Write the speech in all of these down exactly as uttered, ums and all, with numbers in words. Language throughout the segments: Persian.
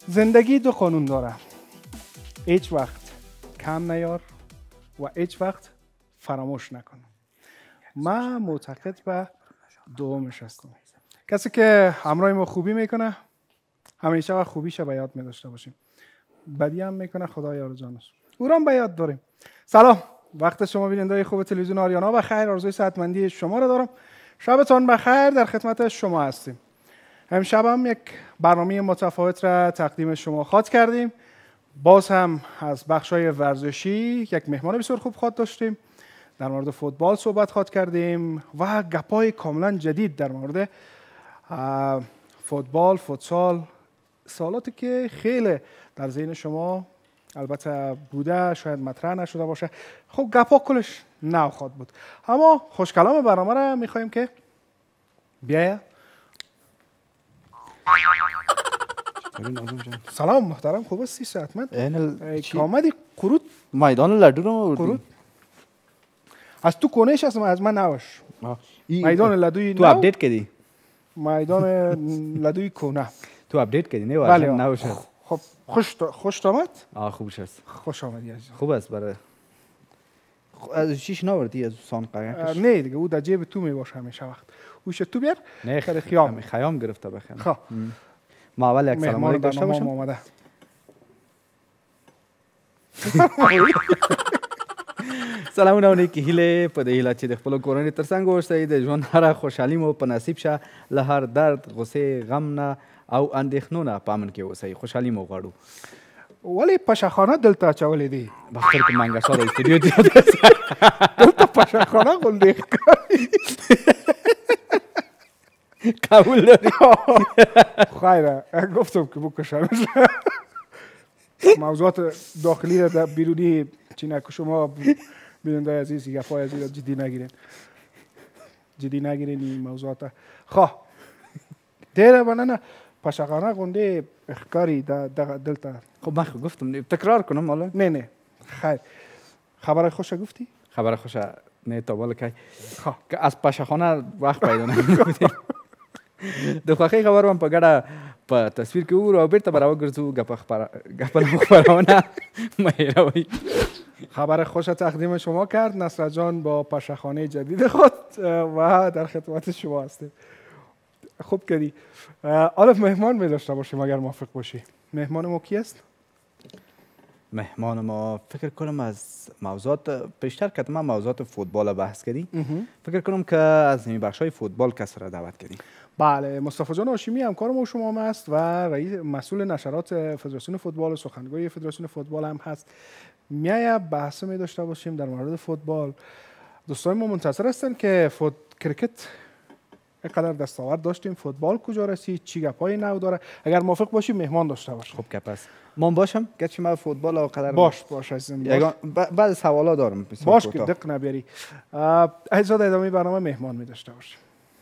زندگی دو قانون داره. هیچ وقت کم نیار و هیچ وقت فراموش نکن. من معتقد به دومش هستم. کسی که همراه ما خوبی میکنه همیشه وقت خوبیش به یاد می‌داشته باشیم. بدی هم میکنه خدا یار جانش. او را به یاد داریم. سلام. وقت شما بیننده خوب تلویزیون آریانا بخیر. آرزوی صحتمندی شما را دارم. شبتان بخیر. در خدمت شما هستیم. امشب هم یک برنامه متفاوت را تقدیم شما خواهد کردیم. باز هم از بخش‌های ورزشی یک مهمان بسیار خوب خواهد داشتیم. در مورد فوتبال صحبت خواهد کردیم و گپای کاملا جدید در مورد فوتبال، فوتسال، سوالاتی که خیلی در ذهن شما البته بوده، شاید مطرح نشده باشه. خب گپا کلش نو خواهد بود. اما خوشکلام برنامه را می‌خوایم که بیاید. سلام محترم، خوب هستی؟ صحتمند؟ این آمدی قرود میدان لدو رو قرود از تو کنهش هستم، از من نوش. میدان لدوی تو اپدیت کردی؟ میدان لدوی کنه تو اپدیت کردی نه؟ بله نوش. خب خوش خوش آمد. آه خوبش است. خوش آمدی عزیز. خوب است برای از چیش نوردی از سان قایقش؟ نه دیگه او در جیب تو می باشه همیشه وقت. اوش تو بیار. نه خیلی خیام خیام گرفته بخیر. خب ما اول یک سلام علیک داشته باشم. آمده. سلام اونایی که هیله په دې هیله چې د خپل کورنۍ ترڅنګ اوسئ د ژوند هر خوشحالي مو په نصیب شه، له هر درد، غصې، غم نه او اندېښنو نه په امن کې اوسئ. خوشحالي مو غواړو. ولی پشخانه دلته اچولې دي؟ بختر کې منګشا د استودیو دی دلته پشخانه غونډې ښکاري. قبول داری؟ خیره گفتم که بکشم. موضوعات داخلی را بیرونی چینه که شما بیننده عزیز گپای عزیز جدی نگیرین، جدی نگیرین این موضوعات. خواه دیره بنانه پشخانه غونده اخکاری دلتا. خب من گفتم تکرار کنم حالا؟ نه نه خیر. خبر خوش گفتی؟ خبر خوش نه تا بالا کی که از پشخانه وقت پیدا نمی‌کنیم. د خوښۍ خبر هم په ګډه په تصویر کې وګورو او بیرته به راوګرځو ګپه خبرونه مه هېروئ. خبر خوش تقدیم شما کرد نصرت جان با پشخانه جدید خود و در خدمت شما هستیم. خوب کردی. حالا مهمان می داشته باشیم اگر موافق باشی. مهمان ما کی است؟ مهمان ما فکر کنم از موضوعات پیشتر که ما موضوعات فوتبال بحث کردیم. فکر کنم که از این بخشای فوتبال کس را دعوت کردیم. بله، مصطفی جان هاشمی همکار ما شما هم است و رئیس مسئول نشرات فدراسیون فوتبال و سخنگوی فدراسیون فوتبال هم هست. میای بحث می داشته باشیم در مورد فوتبال. دوستان ما منتظر هستن که فوت کرکت اینقدر دستاورد داشتیم، فوتبال کجا رسید، چی گپای نو داره. اگر موافق باشی مهمان داشته باشیم. خب که پس من باشم گرچه من فوتبال او قدر باش باش عزیزم باش. بعد سوالا دارم. باش که دق نبیاری. عزیزان ادامه برنامه مهمان می داشته باشیم.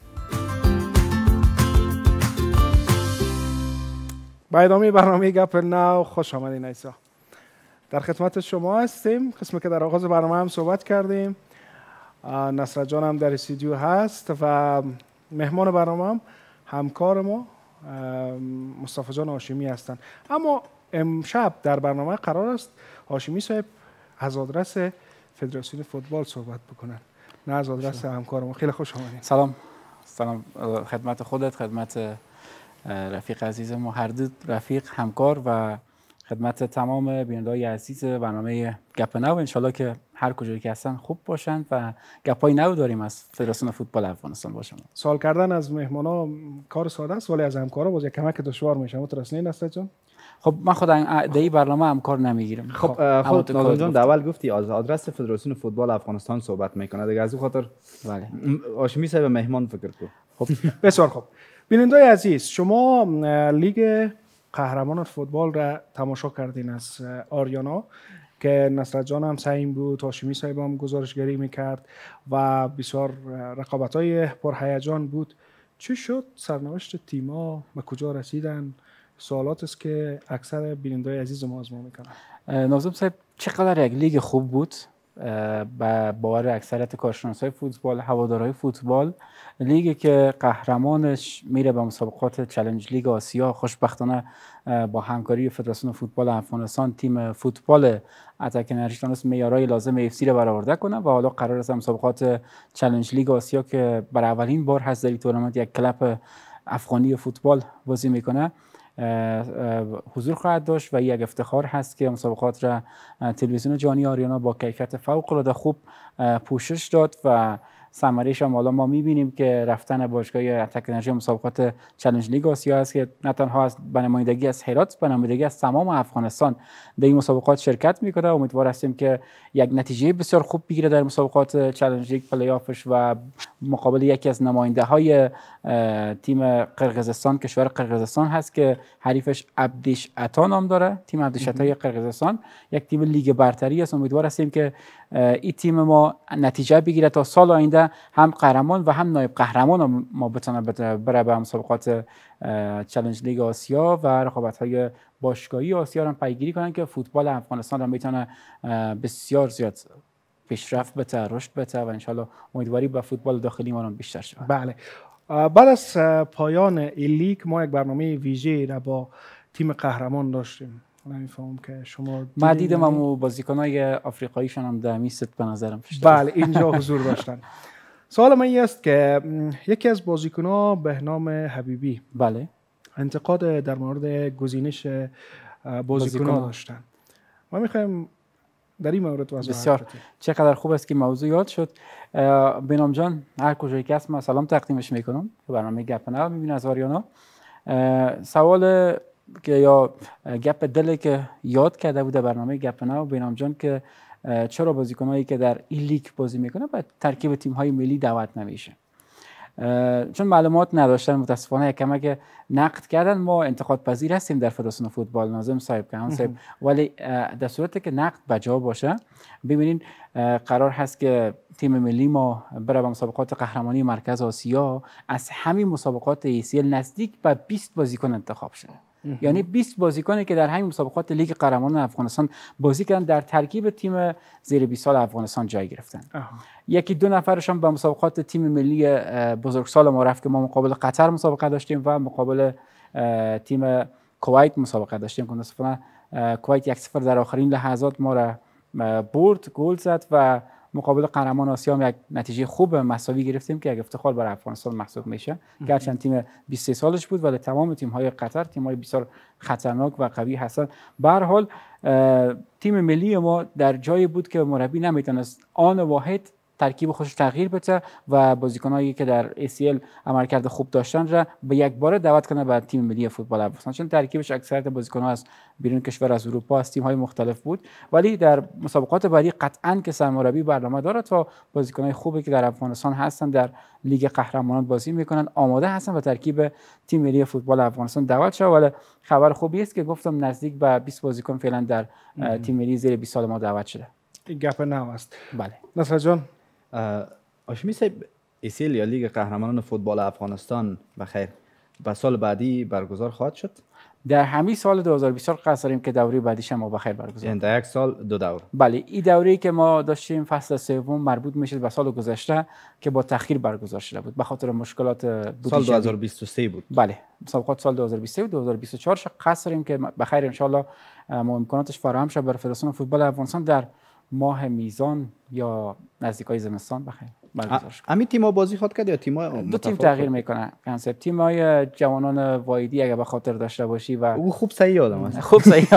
با ادامه برنامه گپ نو خوش آمدین ایسا. در خدمت شما هستیم. قسمی که در آغاز برنامه هم صحبت کردیم. نصرت جان هم در استودیو هست و مهمان برنامه هم همکار ما مصطفی جان هاشمی هستند. اما امشب در برنامه قرار است هاشمی صاحب از آدرس فدراسیون فوتبال صحبت بکنن، نه از آدرس همکار ما. خیلی خوش آمدید. سلام. سلام خدمت خودت، خدمت رفیق عزیز ما، هر دو رفیق همکار و خدمت تمام بیننده‌های عزیز برنامه گپ نو. انشالله که هر کجایی که هستن خوب باشن و گپای نو داریم از فدراسیون فوتبال افغانستان با شما. سوال کردن از مهمانا کار ساده است ولی از همکارا باز یک کمک دشوار میشه. مترسنی نسته جان؟ خب من خودم دی برنامه همکار نمیگیرم. خب خود ناظم جان اول گفتی از آدرس فدراسیون فوتبال افغانستان صحبت میکنه دیگه، از اون خاطر بله هاشمی صاحب مهمان فکر کن. خب بسیار خوب. بیننده‌های عزیز، شما لیگ قهرمان فوتبال را تماشا کردین از آریانا که نصرت جان هم سعیم بود، هاشمی صاحب هم گزارشگری میکرد و بسیار رقابت‌های پرهیجان بود. چی شد؟ سرنوشت تیم‌ها به کجا رسیدن؟ سوالات است که اکثر بیننده‌های عزیز ما از ما میکنن. ناظم صاحب چقدر یک لیگ خوب بود به باور اکثریت کارشناسای فوتبال، هوادارهای فوتبال، لیگی که قهرمانش میره به مسابقات چالش لیگ آسیا. خوشبختانه با همکاری فدراسیون فوتبال افغانستان تیم فوتبال اتک انرژی تونست معیارهای لازم اف سی را برآورده کنه و حالا قرار است مسابقات چالش لیگ آسیا که برای اولین بار هست در این تورنمنت یک کلب افغانی فوتبال بازی میکنه حضور خواهد داشت و یک افتخار هست که مسابقات را تلویزیون جهانی آریانا با کیفیت فوق العاده خوب پوشش داد و ثمره‌اش هم حالا ما می‌بینیم که رفتن باشگاه اتک انرژی مسابقات چالش لیگ آسیا است که نه تنها از به نمایندگی از هرات، به نمایندگی از تمام افغانستان در این مسابقات شرکت می‌کنه. امیدوار هستیم که یک نتیجه بسیار خوب بگیره در مسابقات چالش لیگ پلی آفش و مقابل یکی از نماینده‌های تیم قرقیزستان، کشور قرقیزستان هست که حریفش عبدیش عطا نام داره. تیم عبدیش عطای قرقیزستان یک تیم لیگ برتری است. امیدوار هستیم که این تیم ما نتیجه بگیره تا سال آینده هم قهرمان و هم نایب قهرمان ما بتونه بره به مسابقات چالش لیگ آسیا و رقابت‌های باشگاهی آسیا را پیگیری کنن که فوتبال افغانستان را میتونه بسیار زیاد پیشرفت بده، رشد بده و انشالله امیدواری به فوتبال داخلی ما بیشتر شود. بله. بعد از پایان این لیگ ما یک برنامه ویژه را با تیم قهرمان داشتیم. نمی‌فهمم که شما ما دیدم هم بازیکن‌های آفریقاییشون هم در میست به نظرم پیش. بله اینجا حضور داشتن. سوال من این است که یکی از بازیکن‌ها به نام حبیبی بله انتقاد در مورد گزینش بازیکن‌ها داشتن. ما می‌خوایم در این مورد وضاحت بسیار بدید. چقدر خوب است که موضوع یاد شد. بینام جان هر کجایی که هست من سلام تقدیمش میکنم که برنامه گپ نو میبینه از آریانا. سوال که یا گپ دلی که یاد کرده بود در برنامه گپ نو بینام جان که چرا بازیکنایی که در این لیگ بازی میکنه به ترکیب تیم‌های ملی دعوت نمیشه، چون معلومات نداشتن متاسفانه کمک نقد کردن. ما انتقاد پذیر هستیم در فدراسیون فوتبال ناظم صاحب که صاحب، ولی در صورتی که نقد بجا باشه ببینید قرار هست که تیم ملی ما برای به مسابقات قهرمانی مرکز آسیا از همین مسابقات ای سی ال نزدیک به بیست بازیکن انتخاب شده. یعنی بیست بازیکنی که در همین مسابقات لیگ قهرمانان افغانستان بازی کردن در ترکیب تیم زیر بیست سال افغانستان جای گرفتن. آه. یکی دو نفرشون به مسابقات تیم ملی بزرگسال ما رفت که ما مقابل قطر مسابقه داشتیم و مقابل تیم کویت مسابقه داشتیم که متاسفانه کویت یک صفر در آخرین لحظات ما را برد، گل زد و مقابل قهرمان آسیا هم یک نتیجه خوب مساوی گرفتیم که یک افتخار برای افغانستان محسوب میشه. گرچند تیم بیست و سه سالش بود ولی تمام تیم‌های قطر تیم‌های بسیار خطرناک و قوی هستند. به هر حال تیم ملی ما در جایی بود که مربی نمیتونست آن واحد ترکیب خودش تغییر بده و بازیکنایی که در ای سی ال عملکرد خوب داشتن را به یک بار دعوت کنه به تیم ملی فوتبال افغانستان، چون ترکیبش اکثریت بازیکن‌ها از بیرون کشور از اروپا از تیم‌های مختلف بود. ولی در مسابقات بعدی قطعاً که سرمربی برنامه داره تا بازیکن‌های خوبی که در افغانستان هستن در لیگ قهرمانان بازی میکنن آماده هستن و ترکیب تیم ملی فوتبال افغانستان دعوت شد. ولی خبر خوبی است که گفتم نزدیک به بیست بازیکن فعلا در تیم ملی زیر بیست سال ما دعوت شده. این گپ نو است. بله نصر جان، هاشمی صاحب ای سی ال یا لیگ قهرمانان فوتبال افغانستان بخیر به سال بعدی برگزار خواهد شد؟ در همین سال دو هزار و بیست قصد داریم که دوره بعدیش ما بخیر برگزار. یعنی در یک سال دو دور. بله این دوره‌ای که ما داشتیم فصل سوم مربوط میشه به سال گذشته که با تأخیر برگزار شده بود به خاطر مشکلات بودجه. سال دو هزار و بیست و سه بود. بله مسابقات سال دو هزار و بیست و سه و دو هزار و بیست و چهار قصد داریم که بخیر ان شاء الله ما امکاناتش فراهم شه برای فدراسیون فوتبال افغانستان در ماه میزان یا نزدیکای زمستان بخیر برگزار شد. همین تیم‌ها بازی خود کرد یا تیم‌ها دو تیم تغییر میکنه کنسپت تیم‌های جوانان وایدی اگه به خاطر داشته باشی و او خوب صحیح آدم است خوب صحیح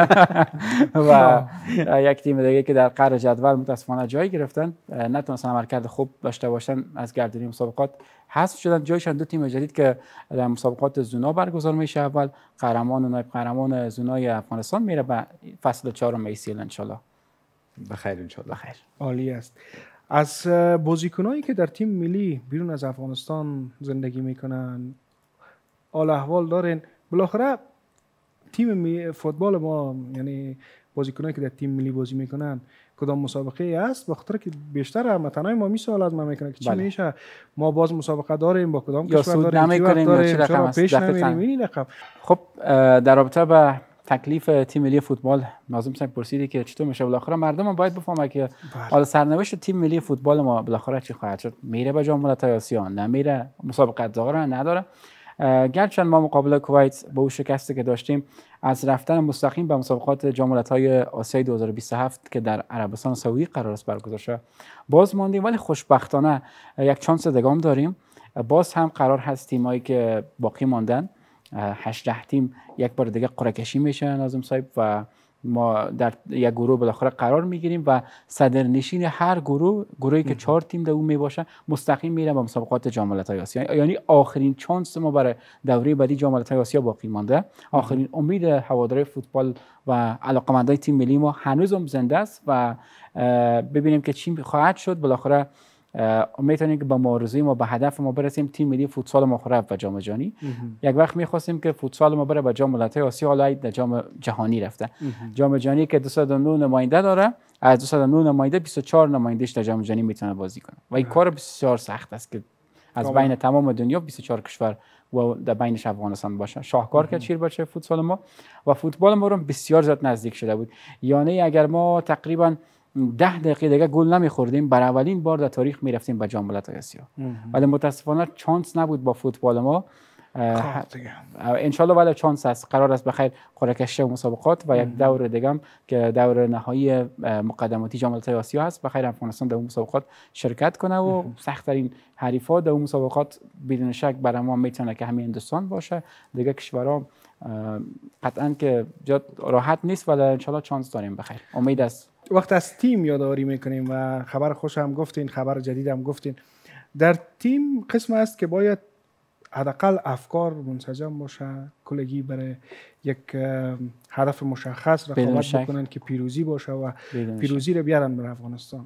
و یک تیم دیگه که در قرار جدول متاسفانه جای گرفتن نتونستن عملکرد خوب داشته باشن از گردنی مسابقات حذف شدن. جایشان دو تیم جدید که در مسابقات زونا برگزار میشه. اول قهرمان و نایب قهرمان زونای افغانستان میره به فصل چهارم ای سی ال ان شاء الله. بخیر ان شاء الله. بخیر. عالی است. از بازیکنایی که در تیم ملی بیرون از افغانستان زندگی میکنن حال احوال دارین، بالاخره تیم فوتبال ما یعنی بازیکنایی که در تیم ملی بازی میکنن کدام مسابقه است؟ بخاطر که بیشتر متنای ما میسوال از ما میکنه که چی بله. میشه ما باز مسابقه داریم با کدام کشور داریم چی وقت داریم چرا پیش نمیریم این رقم. خب در رابطه با تکلیف تیم ملی فوتبال ناظم صاحب پرسیدی که چطور میشه بالاخره مردم هم باید بفهمن که حالا سرنوشت تیم ملی فوتبال ما بالاخره چی خواهد شد. میره به جام ملت‌های آسیا نمیره، مسابقات داره نداره. گرچه ما مقابل کویت با اون شکستی که داشتیم از رفتن مستقیم به مسابقات جام ملت‌های آسیا دو هزار و بیست و هفت که در عربستان سعودی قرار است برگزار شه باز ماندیم، ولی خوشبختانه یک چانس دیگه داریم. باز هم قرار هست تیمایی که باقی ماندن هجده تیم یک بار دیگه قرعه کشی میشه ناظم صاحب و ما در یک گروه بالاخره قرار میگیریم و صدرنشین هر گروه گروهی که چهار تیم در اون می باشه مستقیم میره به مسابقات جام ملت‌های آسیا. یعنی آخرین چانس ما برای دوره بعدی جام ملت‌های آسیا باقی مانده. آخرین امید هواداری فوتبال و علاقه‌مندای تیم ملی ما هنوزم زنده است و ببینیم که چی خواهد شد. بالاخره امیدواریم که با مبارزه ما به هدف ما برسیم. تیم ملی فوتسال ما رفت به جام جهانی. یک وقت می‌خواستیم که فوتسال ما بره به جام ملت‌های آسیا، حالا در جام جهانی رفته. جام جهانی که دویست و نه نماینده داره، از دویست و نه نماینده بیست و چهار نمایندهش در جام جهانی میتونه بازی کنه و این کار بسیار سخت است که از بین تمام دنیا بیست و چهار کشور و در بینش افغانستان باشه. شاهکار که چیر باشه فوتسال ما و فوتبال ما رو بسیار زیاد نزدیک شده بود. یعنی اگر ما تقریبا ده دقیقه دیگه گل نمیخوردیم بر اولین بار در تاریخ میرفتیم به جام ملت‌های آسیا، ولی متاسفانه چانس نبود با فوتبال ما. انشالله ولی چانس است، قرار است بخیر قرعه کشی و مسابقات و یک دور دیگه هم که دور نهایی مقدماتی جام ملت‌های آسیا هست بخیر افغانستان در اون مسابقات شرکت کنه و سخت‌ترین حریفا در اون مسابقات بدون شک برای ما میتونه که همین هندوستان باشه. دیگه کشورها قطعاً که جات راحت نیست ولی انشالله چانس داریم بخیر. امید است. وقت از تیم یادآوری میکنیم و خبر خوش هم گفتین، خبر جدید هم گفتین. در تیم قسم است که باید حداقل افکار منسجم باشه، کلگی برای یک هدف مشخص رقابت بکنن که پیروزی باشه و پیروزی رو بیارن به افغانستان.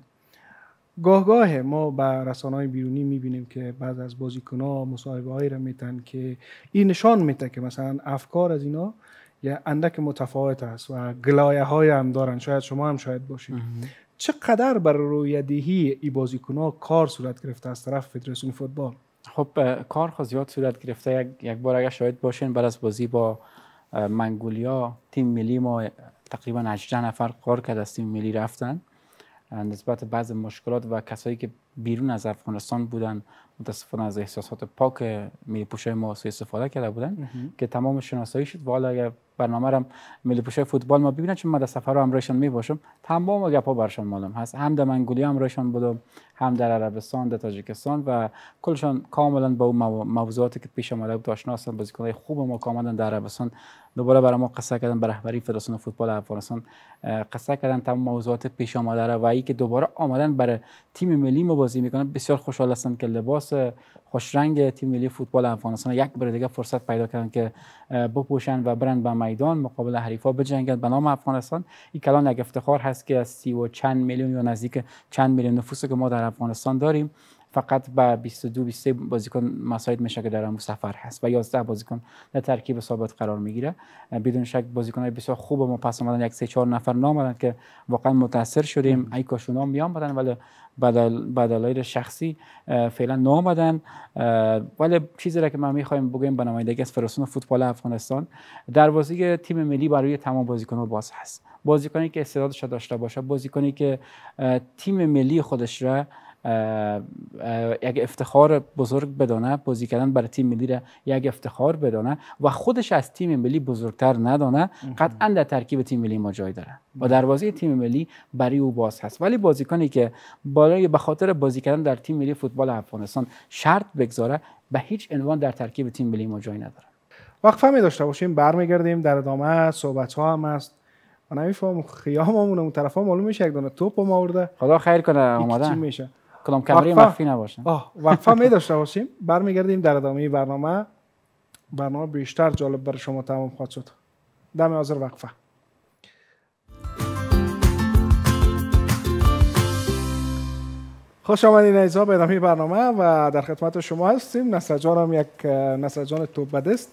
گاه گاه ما با رسانه‌های بیرونی میبینیم که بعض از بازیکن‌ها مصاحبه‌هایی را میتن که این نشان میده که مثلا افکار از اینا یا اندک متفاوت است و گلایه های هم دارن. شاید شما هم شاید باشید. چقدر بر روی دهی ای بازیکن‌ها کار صورت گرفته از طرف فدراسیون فوتبال؟ خب کار خود زیاد صورت گرفته. یک, یک بار اگر شاید باشین بعد از بازی با منگولیا تیم ملی ما تقریبا هجده نفر کار کرد از تیم ملی رفتن نسبت به بعض مشکلات و کسایی که بیرون از افغانستان بودن متاسفانه از احساسات پاک ملی پوشای ما سوء استفاده کرده بودن که تمام شناسایی شد و حالا اگر برنامه را ملی پوشای فوتبال ما ببینن چون ما در سفر همراهشان می باشم تمام گپا برشان معلوم هست. هم در منگولیا همراهشان بودم، هم در عربستان، در تاجیکستان و کلشان کاملا با اون موضوعاتی که پیش آمده بود آشنا هستن. بازیکن‌های خوب ما که آمدن در عربستان دوباره برای ما قصه کردن، به رهبری فدراسیون فوتبال افغانستان قصه کردن تمام موضوعات پیش آمده را و ای که دوباره آمدن برای تیم ملی ما بازی میکنن. بسیار خوشحال هستم که لباس خوش رنگ تیم ملی فوتبال افغانستان یک بار دیگه فرصت پیدا کردن که بپوشن و برن به میدان مقابل حریفا بجنگن به نام افغانستان. این کلان یک افتخار هست که از سی و چند میلیون یا نزدیک چند میلیون نفوسی که ما در افغانستان داریم فقط با بیست و دو بیست و سه بازیکن مساعد میشه که در اون سفر هست و یازده بازیکن در ترکیب ثابت قرار میگیره. بدون شک بازیکن‌های بسیار خوب ما پس اومدن، یک سه چهار نفر نام آمدن که واقعا متاثر شدیم. ای کاشون هم میام بدن ولی بدل بدلایل شخصی فعلا نامدن. ولی چیزی را که ما میخوایم بگیم به نمایندگی از فدراسیون فوتبال افغانستان دروازه تیم ملی برای تمام بازیکن‌ها باز هست. بازیکنی که استعدادش داشته باشه، بازیکنی که تیم ملی خودش را یک افتخار بزرگ بدانه، بازی کردن برای تیم ملی را یک افتخار بدانه و خودش از تیم ملی بزرگتر ندانه، قطعا در ترکیب تیم ملی ما جای داره و دروازه تیم ملی برای او باز هست. ولی بازیکنی که برای به خاطر بازی کردن در تیم ملی فوتبال افغانستان شرط بگذاره به هیچ عنوان در ترکیب تیم ملی ما جای نداره. وقفه می داشته باشیم، برمیگردیم در ادامه صحبت ها هم هست. من نمیفهمم خیاممون اون طرفا معلوم میشه یک دونه توپ ما آورده. خدا خیر کنه اومدن. میشه کدام کمری مخفی نباشه. آه وقفه می داشته باشیم، برمیگردیم در ادامه برنامه. برنامه بیشتر جالب برای شما تمام خواهد شد. دم حاضر وقفه. خوش آمدین عزیزان به ادامه برنامه و در خدمت شما هستیم. نسجان هم یک نسجان توپ بدست.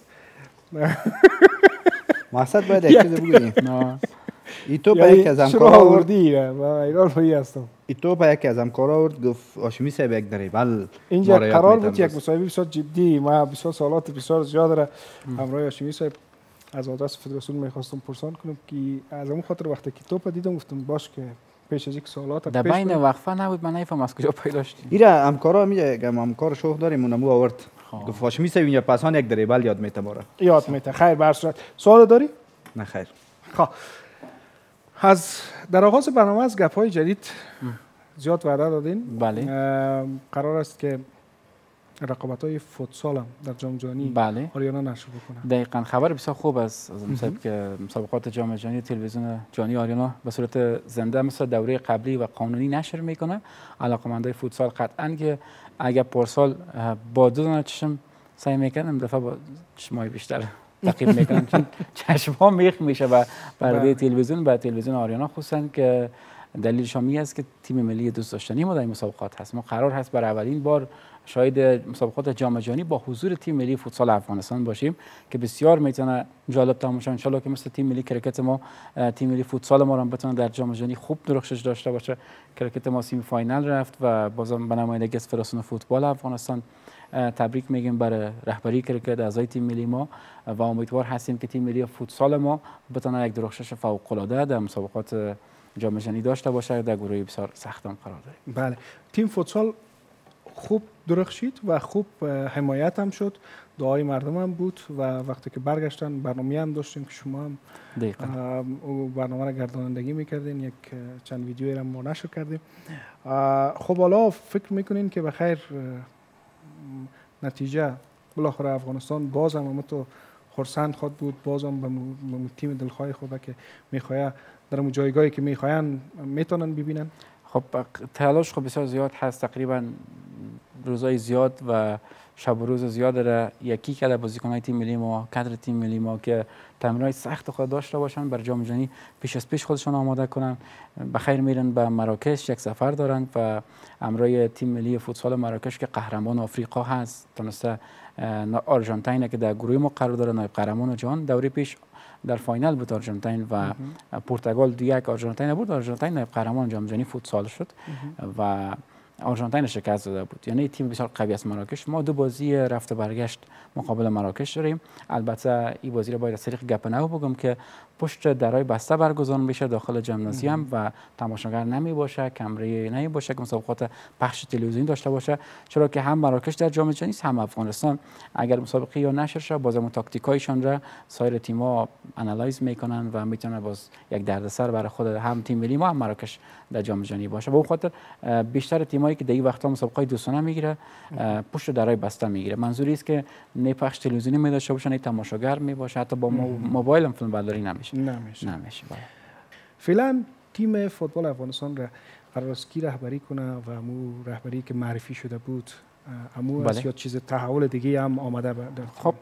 مقصد باید یک چیز بگوییم. ای توپ یکی از همکارا آورد و ایران روی هستم. ای توپ یکی از همکارا آورد گفت هاشمی صاحب یک دریبل اینجا قرار بود یک مصاحبه بسیار جدی، ما بسیار سوالات بسیار زیاد را همراه هاشمی صاحب از آدرس فدراسیون میخواستم پرسان کنم که از اون خاطر وقتی که توپ دیدم گفتم باش که پیش از یک سوالات در بین وقفه نبود، من نمیفهم از کجا پیدا شد. ایرا همکارا میگه همکار شوخ داریم اونمو آورد گفت هاشمی صاحب اینجا پسان یک دریبل یاد میته باره یاد میته. خیر بر صورت سوال داری؟ نه خیر. خب از در آغاز برنامه از گپ‌های جدید زیاد وعده دادین. بله. قرار است که رقابت‌های فوتسال هم در جام جهانی بله. آریانا نشر بکنه. دقیقاً خبر بسیار خوب است از مسابقه که مسابقات جام جهانی تلویزیون جهانی آریانا به صورت زنده مثل دوره قبلی و قانونی نشر میکنه. علاقه‌مندای فوتسال قطعاً که اگر پارسال با دو دانه چشم سعی میکنم دفعه با چشمای بیشتر تعقیب میکنم چون چشم‌ها میخ میشه و پرده تلویزیون و تلویزیون آریانا خصوصاً که دلیلش هم است که تیم ملی دوست داشتنی ما در این مسابقات هست. ما قرار هست برای اولین بار شاید مسابقات جام جهانی با حضور تیم ملی فوتسال افغانستان باشیم که بسیار میتونه جالب تمام شه. ان شاء الله که مثل تیم ملی کرکت ما تیم ملی فوتسال ما هم بتونه در جام جهانی خوب درخشش داشته باشه. کرکت ما سیمی فاینال رفت و بازم به نمایندگی از فدراسیون فوتبال افغانستان تبریک میگیم برای رهبری کرکت اعضای تیم ملی ما و امیدوار هستیم که تیم ملی فوتسال ما بتونه یک درخشش فوق العاده در مسابقات جام جهانی داشته باشه. در گروه بسیار سخت هم قرار داریم. بله. تیم فوتسال خوب درخشید و خوب حمایت هم شد. دعای مردم هم بود و وقتی که برگشتن برنامه هم داشتیم که شما هم برنامه را گردانندگی میکردین، یک چند ویدیویی را ما نشر کردیم. خب حالا فکر میکنین که بخیر نتیجه بالاخره افغانستان باز هم تو خرسند خود بود، باز هم به تیم دلخواه خود که میخواه در اون جایگاهی که میخواین میتونن ببینن؟ خب تلاش خب بسیار زیاد هست، تقریبا روزای زیاد و شب و روز زیاد داره یکی کرده بازیکن‌های تیم ملی ما، کادر تیم ملی ما که تمرینات سخت خود داشته باشن برای جام جهانی پیش از پیش خودشون آماده کنن. بخیر میرن به مراکش، یک سفر دارن و همراه تیم ملی فوتسال مراکش که قهرمان آفریقا هست تونسته آرژانتین که در گروه ما قرار داره نایب قهرمان جهان، دوره پیش در فاینال بود آرژانتین و پرتغال دو یک آرژانتین بود. آرژانتین نایب قهرمان جام جهانی فوتسال شد و آرژانتین شکست داده بود. یعنی تیم بسیار قوی است مراکش. ما دو بازی رفت و برگشت مقابل مراکش داریم. البته این بازی را باید از طریق گپ نو بگم که پشت درای بسته برگزار میشه داخل ژیمنازیوم و تماشاگر نمی باشه، کمره نمی باشه که مسابقات پخش تلویزیونی داشته باشه، چرا که هم مراکش در جام جهانی هم افغانستان اگر مسابقه یا نشر شه بازم تاکتیکایشان را سایر تیم‌ها آنالایز میکنن و میتونه باز یک دردسر برای خود هم تیم ملی ما هم مراکش در جام جهانی باشه. به اون خاطر بیشتر تیمایی که در این وقتا مسابقات دوستانه میگیره پشت درای بسته میگیره. منظوری است که نه پخش تلویزیونی می داشته باشه نه تماشاگر می باشه، حتی با موبایل هم فیلم برداری نمیشه. نمیشه. نمیشه. فعلا تیم فوتبال افغانستان را قرار است کی رهبری کنه و مو رهبری که معرفی شده بود امو بله. است یا چیز تحول دیگه هم آمده بود؟ خب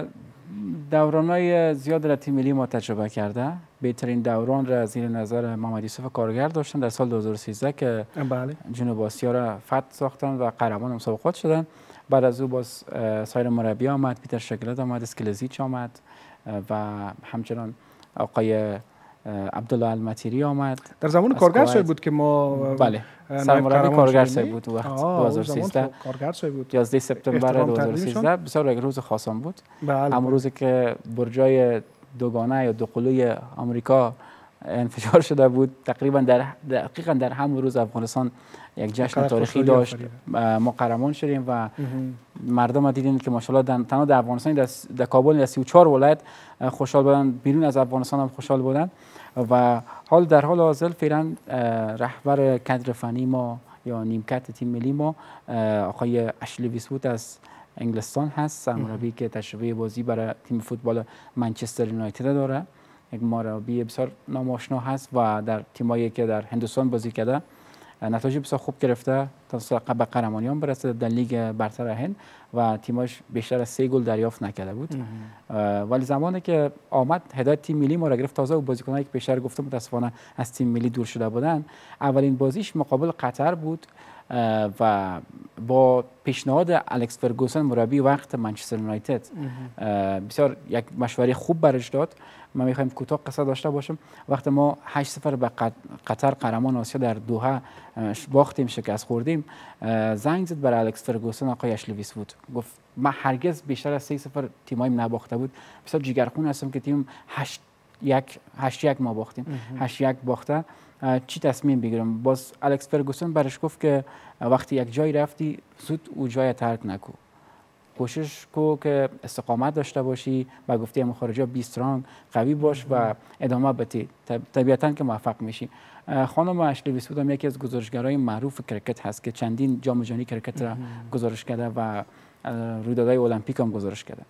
دورانای زیاد را تیم ملی ما تجربه کرده. بهترین دوران را زیر نظر محمد یوسف کارگر داشتن در سال دو هزار و سیزده که بله. جنوب آسیا را فتح ساختن و قهرمان مسابقات شدن. بعد از او باز سایر مربی آمد، پیتر شگلت آمد، اسکلزیچ آمد و همچنان آقای عبدالله المطیری آمد. در زمان کارگر صاحب بود که ما بله سرمربی کارگر صاحب بود وقت دو هزار و سیزده کارگر صاحب بود. یازده سپتامبر دو هزار و سیزده بسیار یک روز خاصم بود. بله. همون روزی که برجای دوگانه یا دوقلوی آمریکا انفجار شده بود، تقریبا در دقیقاً در همون روز افغانستان یک جشن تاریخی داشت. ما قهرمان شدیم و مردم دیدن که ماشاءالله تنها در افغانستان در کابل در سی و چهار ولایت خوشحال بودن، بیرون از افغانستان هم خوشحال بودن و حال در حال حاضر فعلا رهبر کادر فنی ما یا نیمکت تیم ملی ما آقای اشلی ویسوت از انگلستان هست، سرمربی که تجربه بازی برای تیم فوتبال منچستر یونایتد داره، یک مربی بسیار ناماشنا هست و در تیمایی که در هندوستان بازی کرده نتایج بسیار خوب گرفته تا به قهرمانی هم برسه در لیگ برتر هند و تیمش بیشتر از سه گل دریافت نکرده بود. ولی زمانی که آمد هدایت تیم ملی ما را گرفت، تازه و بازیکنایی که بیشتر گفتم متاسفانه از تیم ملی دور شده بودن، اولین بازیش مقابل قطر بود و با پیشنهاد الکس فرگوسن مربی وقت منچستر یونایتد بسیار یک مشوره خوب برش داد. ما میخوایم کوتاه قصه داشته باشم. وقتی ما هشت صفر به قطر قهرمان آسیا در دوحه باختیم، شکست خوردیم، تیم زنگ زد برای الکس فرگوسن آقای اشلی ویسوود، گفت من هرگز بیشتر از سه صفر تیمایم نباخته بود، بسیار جگرخون هستم که تیم هشت یک هشت یک ما باختیم، هشت یک باخته، چی تصمیم بگیرم؟ باز الکس فرگوسن برش گفت که وقتی یک جای رفتی زود او جای ترک نکو، کوشش کو که استقامت داشته باشی، با گفته مخارجا بی استرانگ، قوی باش و ادامه بدی، طبیعتا که موفق میشی. خانم اشلی ویسوود هم یکی از گزارشگرای معروف کرکت هست که چندین جام جهانی کرکت را گزارش کرده و رویدادهای المپیک هم گزارش کرده.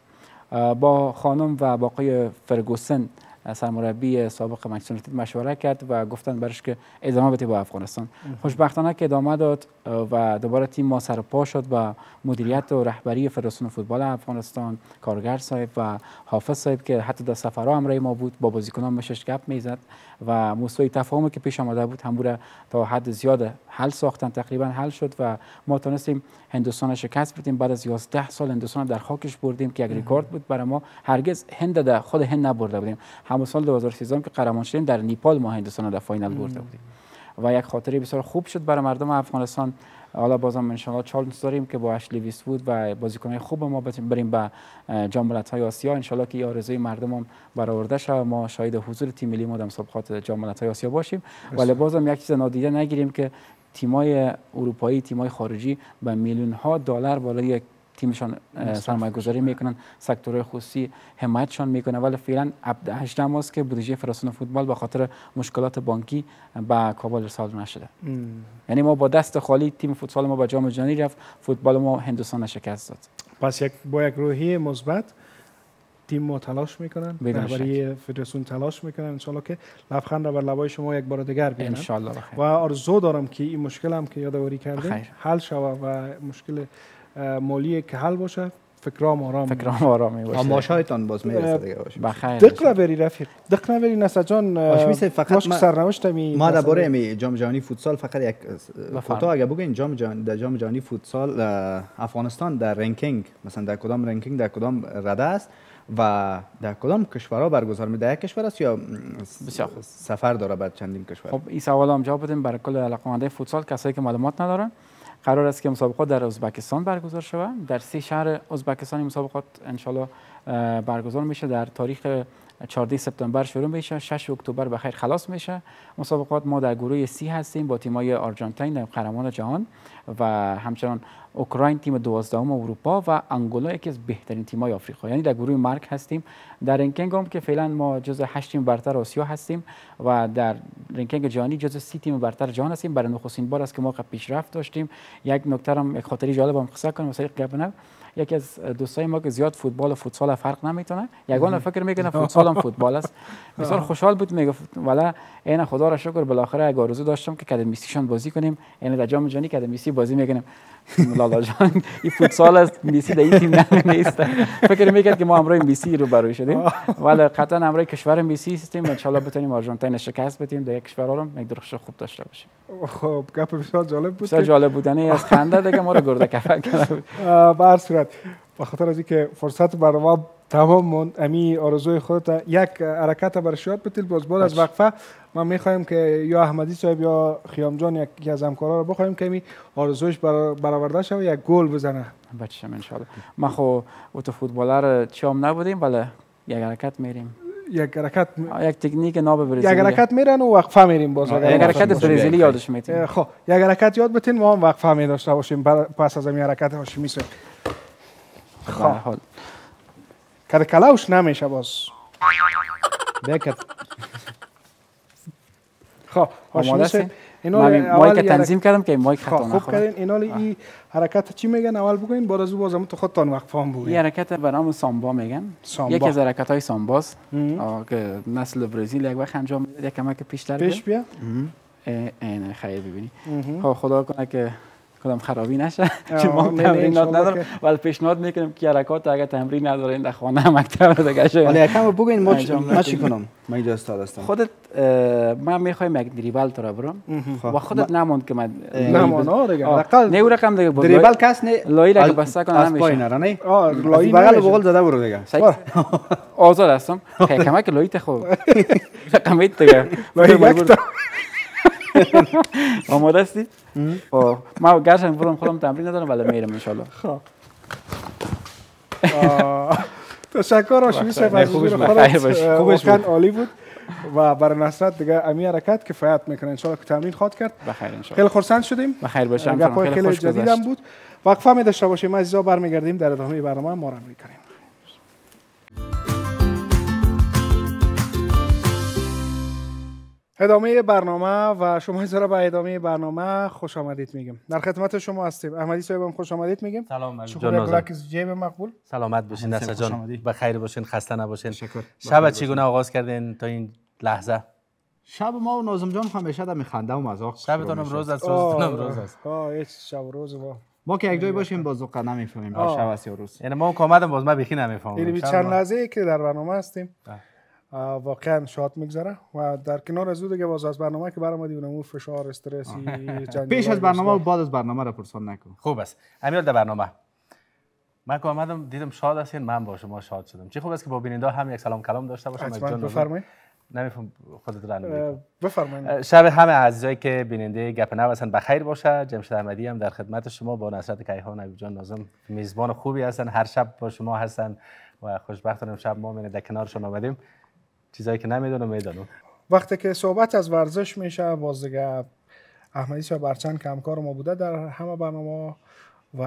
با خانم و با آقای فرگوسن سرمربی سابق منچستر یونایتد مشوره کرد و گفتن برش که ادامه بده با افغانستان. خوشبختانه که ادامه داد و دوباره تیم ما سر پا شد با مدیریت و رهبری فدراسیون فوتبال افغانستان، کارگر صاحب و حافظ صاحب که حتی در سفرها همراه ما بود، با بازیکنان مشش گپ میزد و موضوع تفاهمی که پیش آمده بود هم بوده تا حد زیاد حل ساختن، تقریبا حل شد و ما تونستیم هندوستان شکست بدیم. بعد از یازده سال هندوستان در خاکش بردیم که یک رکورد بود برای ما، هرگز هند در خود هند نبرده بودیم. همون سال دو هزار و سیزده که قهرمان شدیم در نیپال ما هندوستان در فاینال برده بودیم و یک خاطره بسیار خوب شد برای مردم افغانستان. حالا بازم ان شاء الله چالش داریم که با اشلی ویسوود و بازیکنان خوب ما بریم به جام ملت‌های آسیا، ان شاء الله که این آرزوی مردمم برآورده شه، ما شاهد حضور تیم ملی ما در مسابقات جام ملت‌های آسیا باشیم. ولی بازم یک چیز نادیده نگیریم که تیم‌های اروپایی، تیم‌های خارجی به میلیون ها دلار بالای تیمشان سرمایه گذاری میکنن، سکتور خصوصی حمایتشان میکنه، ولی فعلا هجده ماست که بودجه فدراسیون فوتبال به خاطر مشکلات بانکی به کابل ارسال نشده. یعنی ما با دست خالی تیم فوتبال ما به جام جهانی رفت، فوتبال ما هندوستان شکست داد. پس یک با یک روحیه مثبت تیم ما تلاش میکنن، رهبری فدراسیون تلاش میکنن، ان شاء الله که لبخند بر لبای شما یک بار دیگر بیانم. ان شاء الله. و آرزو دارم که این مشکل هم که یادآوری کردیم حل شود و مشکل مالی که حل باشه، فکرام آرام فکرام آرامی باشه. ماشایتان باز میرسه دیگه باشه. بخیر. دق نبری رفیق، دق نبری نسا جان. باشه فقط ما سرنوشت می ما درباره می جام جهانی فوتسال فقط یک کوتاه اگه بگین جام جهانی در جام جهانی فوتسال افغانستان در رنکینگ مثلا در کدام رنکینگ در کدام رده است و در کدام کشورها برگزار میده؟ یک کشور است یا سفر داره بعد چندین کشور؟ خب این سوال هم جواب بدیم برای کل علاقه‌مندان فوتسال، کسایی که معلومات ندارن. قرار است که مسابقات در ازبکستان برگزار شود، در سه شهر ازبکستان مسابقات ان شاء الله برگزار میشه. در تاریخ چهاردهم سپتامبر شروع میشه، شش اکتبر بخیر خلاص میشه مسابقات. ما در گروه سی هستیم با تیم‌های آرژانتین قهرمان جهان و همچنان اوکراین تیم دوازدهم اروپا و انگولا یکی از بهترین تیم‌های آفریقا، یعنی در گروه مرگ هستیم. در رنکینگ هم که فعلا ما جزو هشت تیم برتر آسیا هستیم و در رنکینگ جهانی جزو سی تیم برتر جهان هستیم. برای نخستین بار است که ما پیشرفت داشتیم. یک نکته هم یک خاطری جالب هم قصه کنم واسه گپ نه. یکی از دوستای ما که زیاد فوتبال و فوتسال فرق نمیتونه، یگانه فکر میکنه فوتسال هم فوتبال است. بسیار خوشحال بود، میگفت والا این خدا را شکر بالاخره یک آرزو داشتم که کد میسیشون بازی کنیم، یعنی در جام جهانی کد میسی بازی میکنیم. لالا جان این فوتسال است، میسی در این تیم نیست. فکر میکرد که ما امروز میسی رو بروی شدیم، ولی قطعا امروز کشور میسی هستیم. ان شاء الله بتونیم آرژانتین شکست بدیم، در یک کشور رو یک درخش خوب داشته باشیم. خب گپ بسیار جالب بود، بسیار جالب بودنی از خنده دیگه ما رو گرده کفک کرد. به هر صورت به خاطر از اینکه فرصت برای ما تمام موند، امی آرزوی خودت یک حرکت برش یاد بتیل. باز بعد از وقفه ما میخوایم که یا احمدی صاحب یا خیام جان یکی از همکارا رو بخوایم که امی آرزویش برآورده شه و یک گل بزنه. بچه‌م ان شاء الله. ما خو اوتو فوتبالر چام نبودیم، ولی یک حرکت میریم. یک حرکت یک تکنیک ناب برزیلی. یک حرکت میرن و وقفه میریم باز. یک حرکت برزیلی یادش میتیم. خب یک حرکت یاد بتین ما هم وقفه می داشته باشیم پس از این حرکت هاشمی صاحب. خب کد کلاوش نمیشه باز. بکت. خب هاشمی صاحب اینا مایک تنظیم کردم که مایک خطا نخوره. خوب کردین. اینا این حرکت چی میگن اول بگین، بعد از اون بازم تو خودتان وقفه هم بگین. این حرکت به نام سامبا میگن. سامبا. یکی از حرکت های سامباست که نسل برزیل یک وقت انجام میده، یک کمک پیشتر پیش بیا. این خیر ببینی. خب خدا کنه که کدام خرابی نشه، چون ما تمرینات ندارم، ولی پیشنهاد میکنم که حرکات اگه تمرین ندارین در خانه مکتب دیگه شه. ولی یکم بگین ما ما چی کنم؟ ما اینجا استاد هستم. خودت من میخوایم یک دریبل تو را برم و خودت نموند که من نمونا دیگه حداقل نه رقم دیگه دریبل کس نه لایی را که بسته کنه نمیشه. پایین را نه. آ لایی بغل بغل زده برو دیگه. آزاد هستم. کمک لایی ته خوب. رقم ایت دیگه. آماده هستی؟ خب ما گرچه خودم خودم تمرین ندارم ولی میرم ان شاء الله. خب تشکر هاشمی صاحب از حضور خودت، واقعا عالی بود و برای نصرت دیگه امی حرکت کفایت میکنه ان شاء الله که تمرین خواهد کرد. بخیر ان شاء خیلی خرسند شدیم. بخیر باشم. گپای خیلی جدیدم بود. وقفه می داشته باشیم عزیزا، برمیگردیم در ادامه برنامه ما را میکنیم. ادامه برنامه و شما ایزا به ادامه برنامه خوش آمدید میگم. در خدمت شما هستیم. احمدی صاحبم خوش آمدید میگم. سلام علیکم جان ناظر. جیب مقبول. سلامت باشین نصر جان. بخیر باشین، خسته نباشین. شب چگونه آغاز کردین تا این لحظه؟ شب ما و ناظم جان همیشه در میخنده و مذاق. شبتون روز است، روزتون روز است. آه هیچ شب روز ما. ما که یک جای باشیم باز وقت نمیفهمیم شب است یا روز. یعنی ما اومدم باز ما بیخی نمیفهمم. این چند لحظه که در برنامه هستیم. واقعا شاد میگذره و در کنار از دیگه باز از برنامه که برام دیونه اون فشار استرسی پیش از برنامه و بعد از برنامه را پرسان نکن. خوب است. امیال در برنامه من که آمدم دیدم شاد هستین، من با شما شاد شدم. چه خوب است که با بیننده هم یک سلام کلام داشته باشم. بفرمایید. نمیفهم خودت رو بفرمایید. شب همه عزیزایی که بیننده گپ نو هستن بخیر باشه. جمشید احمدی هم در خدمت شما با نصرت کیهان عبی جان ناظم میزبان خوبی هستن، هر شب با شما هستن و خوشبختانه امشب ما در کنارشون آمدیم. چیزایی که نمیدونم میدونم. وقتی که صحبت از ورزش میشه باز دیگه احمدی صاحب برچند که همکار ما بوده در همه برنامه و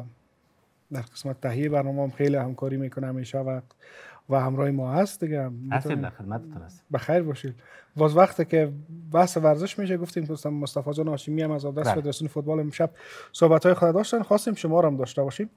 در قسمت تهیه برنامه هم خیلی همکاری میکنه همیشه و و همراه ما هست دیگه. هستیم در خدمتتون هست. بخیر باشید. باز وقتی که بحث ورزش میشه گفتیم که مصطفی جان هاشمی هم از آدرس فدراسیون فوتبال امشب صحبت‌های خود داشتن، خواستیم شما رو هم داشته باشیم.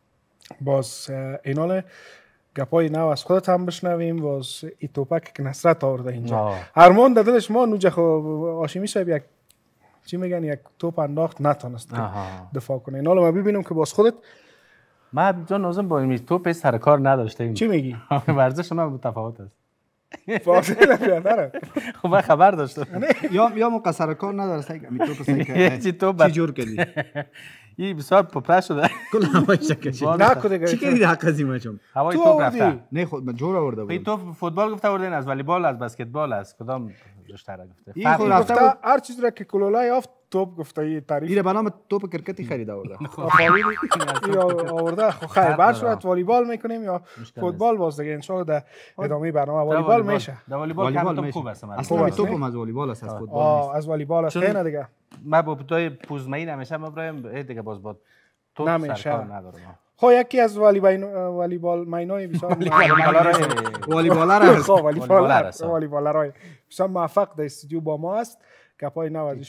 باز اینال گپای نو از خودت هم بشنویم. باز ای توپک که نصرت آورده اینجا هرمان در دلش ما نوجه خو هاشمی صاحب یک چی میگن یک توپ انداخت نتونست دفاع کنه. اینال ما ببینیم که باز خودت ما جان ناظم با این توپ سر کار نداشتیم. چی میگی؟ ورزش ما متفاوت است. فاصله بیادره. خب من خبر داشتم. یا یا مقصر کار نداره سگ می توپ سگ. چی توپ چی جور کردی؟ این بسیار پپره شده. کل هوای چکشی. نکو چی کردی حق از این چون؟ هوای توپ رفته. نه خود من جور آورده بود. این توپ فوتبال گفته آوردین از والیبال از بسکتبال از کدام رشته را گفته؟ این خود گفته هر چیز را که کلولا یافت توپ گفته این تعریف. این به نام توپ کرکتی خرید آورده. یا آورده خو خیبر شد والیبال میکنیم یا فوتبال باز دیگه ان شاء الله در ادامه برنامه والیبال میشه. در والیبال کم توپ خوب است. اصلا توپ از والیبال است از فوتبال آه از والیبال است نه دیگه. ما با پتوی پوزمایی نمیشه ما برایم دیگه باز با توپ سر کار ندارم. خب یکی از والیبال والیبال ماینای بسیار والیبال را خب والیبال والیبال را بسیار موفق در استودیو با ما است. گپای نو ازش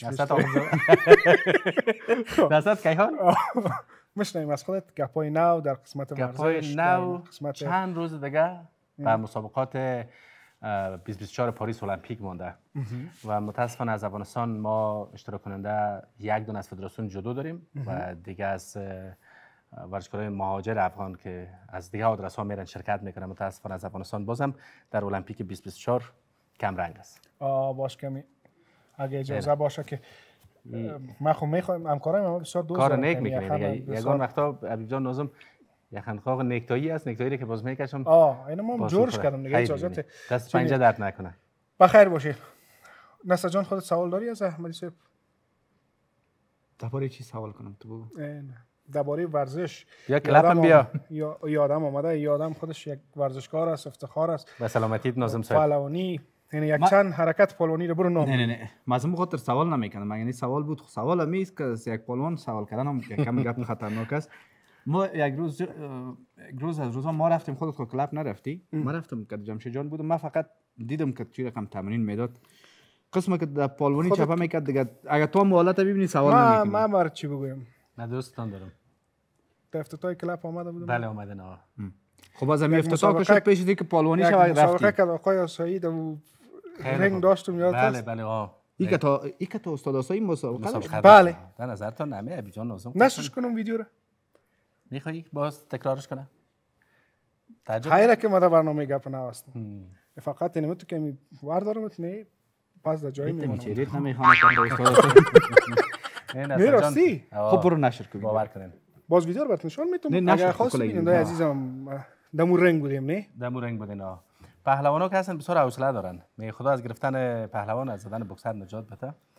نصرت کیهان میشنویم از خودت گپای نو در قسمت ورزش. نو چند روز دیگه به مسابقات بیست بیست و چهار پاریس المپیک مونده و متاسفانه از افغانستان ما اشتراک کننده یک دونه از فدراسیون جودو داریم و دیگه از ورزشکارای مهاجر افغان که از دیگه آدرس ها میرن شرکت میکنن. متاسفانه از افغانستان بازم در المپیک بیست بیست و چهار کم رنگ است. آه باش کمی اگه اجازه باشه که من خب میخوام همکارای ما بسیار دوست کار نیک میکنه دیگه. یگان وقتا عبی جان ناظم یک خنقاق نیکتایی است، نیکتایی که باز میکشم. آه اینو ما جورش کردم دیگه اجازه دست پنجه درد نکنه. بخیر باشید. نصر جان خودت سوال داری از احمدی صاحب؟ درباره چی سوال کنم تو بگو؟ نه درباره ورزش یا کلاپم بیا. یا یادم اومده یادم خودش یک ورزشکار است، افتخار است. به سلامتیت ناظم صاحب. پهلوانی یعنی یک چند حرکت پهلوانی رو برو نام. نه نه نه مازم خاطر سوال نمیکنم. من یعنی سوال بود سوال امیست که یک پهلوان سوال کردن هم کم گپ خطرناک است. ما یک روز یک روز از روزا ما رفتیم خودت که کلاب نرفتی. ما رفتم که جمشید جان بودم. ما فقط دیدم که چی رقم تمرین میداد. قسمه که در پهلوانی چپا میکرد دیگه اگه تو مولات ببینی سوال نمیکنی. ما ما چی بگویم؟ من دوستان دارم. در افتتاح کلاب آمده بودم. بله اومدن آقا. خب از همین افتتاح که شد پیش دی که پهلوانی شو رفتی. مسابقه که آقای سعید و رنگ داشتم یاد بله بله آقا. ای که تا ای که تا استاد اسایی مسابقه بله. در نظرتون نمی ابی جان ناظم. نشش کنم ویدیو را. میخوایی باز تکرارش کنم؟ خیره که ما در برنامه گپ نوستم. فقط اینم تو که واردارم نه باز در جایی میمونم. میچریت نمیخوام که استاد نه راستی. خب برو نشر کن. باور کنین. باز ویدیو رو برات نشون میدم. اگر خواست ببینید عزیزم دمو رنگ بودیم نه؟ دمو رنگ بودین آ. پهلوانا که هستن بسیار حوصله دارن. می خدا از گرفتن پهلوان از زدن بوکسر نجات بده.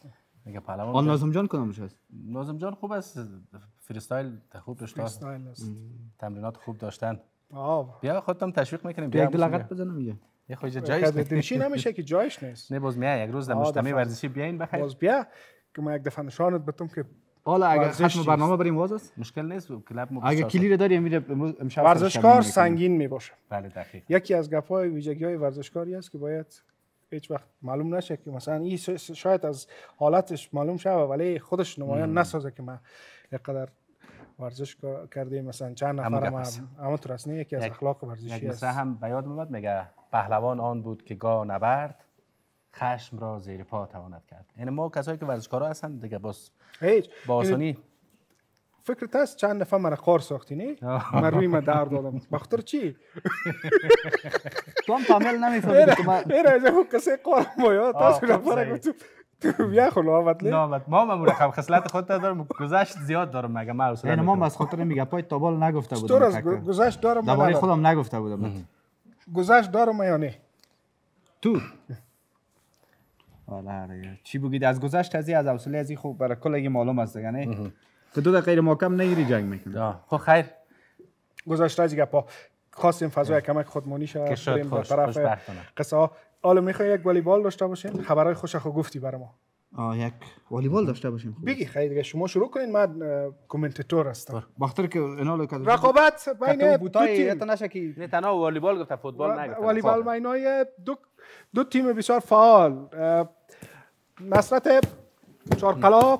میگه پهلوان آن ناظم جان کدامش هست؟ ناظم جان خوب است، فریستایل خوب داشته، فریستایل است. تمرینات خوب داشتن. آه بیا خودتم تشویق میکنیم، یک دو لغت بزنم میگه یه خود جایش دلشی نمیشه که جایش نیست. نه باز میای یک روز در مجتمع ورزشی بیاین بخیر. باز بیا که ما یک دفعه نشانت بدم که حالا اگر ختم برنامه بریم واز است مشکل نیست، کلاب مو اگه کلیر داری امیر امروز امشب ورزشکار سنگین میباشه. بله دقیق. یکی از گپ‌های ویژگی‌های ورزشکاری است که باید هیچ وقت معلوم نشه که مثلا این شاید از حالتش معلوم شه ولی خودش نمایان نسازه که ما اینقدر ورزش کردیم، مثلا چند نفر ما همونطور است. نه یکی از اخلاق ورزشی است. مثلا هم به یاد میاد میگه پهلوان آن بود که گاه نبرد خشم را زیر پا تواند کرد. یعنی ما کسایی که ورزشکارا هستن دیگه باز هیچ با آسانی فکرت هست چند نفر من قار ساختی نه؟ من روی من درد دادم. بخاطر چی؟ تو هم کامل نمیفهمی که من این از اون قصه قار ما یا تاسو نفر گفتم تو بیا خلو وقت نه ما ما خب خصلت خودت دارم، گذشت زیاد دارم مگه ما اصلا یعنی ما از خاطر میگه پای تابال نگفته بودم. تو از گذشت دارم من درباره خودم نگفته بودم. گذشت دارم یا نه؟ تو والا چی بگید از گذشت از از حوصله از خوب برای کل معلوم است دیگه نه که دو دقیقه محکم نگیری جنگ میکنه. خب خیر گذشته از گپا خواستیم فضای کمک خودمانی شه بریم به طرف قصه ها. حالا میخوای یک والیبال داشته باشین؟ خبرای خوش خو گفتی برام. آه یک والیبال داشته باشیم. بگی خیلی دیگه شما شروع کنین، من کامنتاتور هستم. بخاطر که اینا لو رقابت بین دو تیم نشه که نه تنها والیبال گفت فوتبال نگفت. والیبال مینای دو دو تیم بسیار فعال، نصرت چارقلا